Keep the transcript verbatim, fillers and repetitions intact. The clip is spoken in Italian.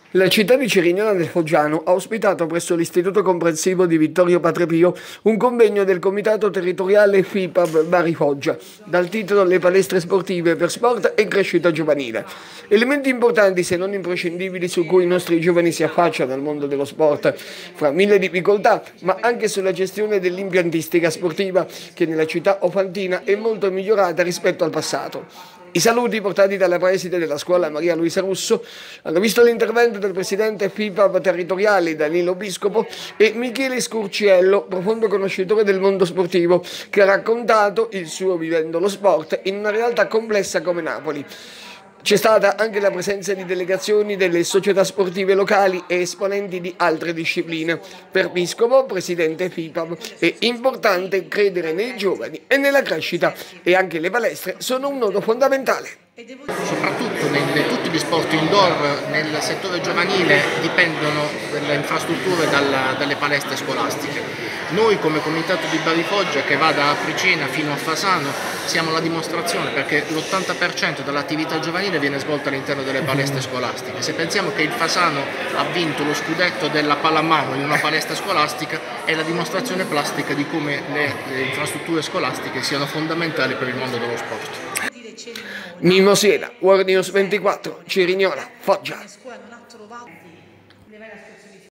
La città di Cerignola del Foggiano ha ospitato presso l'Istituto Comprensivo di Vittorio Patrepio un convegno del Comitato Territoriale F I P A B Bari Foggia, dal titolo Le palestre sportive per sport e crescita giovanile. Elementi importanti se non imprescindibili su cui i nostri giovani si affacciano al mondo dello sport, fra mille difficoltà, ma anche sulla gestione dell'impiantistica sportiva che nella città ofantina è molto migliorata rispetto al passato. I saluti portati dalla preside della scuola Maria Luisa Russo hanno visto l'intervento del presidente F I P A B territoriale Danilo Biscopo e Michele Scurciello, profondo conoscitore del mondo sportivo, che ha raccontato il suo vivendo lo sport in una realtà complessa come Napoli. C'è stata anche la presenza di delegazioni delle società sportive locali e esponenti di altre discipline. Per Biscopo, presidente F I P A B, è importante credere nei giovani e nella crescita e anche le palestre sono un nodo fondamentale. Soprattutto in tutti gli sport indoor nel settore giovanile dipendono delle infrastrutture dalla, dalle palestre scolastiche. Noi come comitato di Bari Foggia, che va da Apricena fino a Fasano, siamo la dimostrazione, perché l'ottanta per cento dell'attività giovanile viene svolta all'interno delle palestre scolastiche. Se pensiamo che il Fasano ha vinto lo scudetto della pallamano in una palestra scolastica, è la dimostrazione plastica di come le, le infrastrutture scolastiche siano fondamentali per il mondo dello sport. Mimo Siena, World News ventiquattro, Cerignola, Foggia.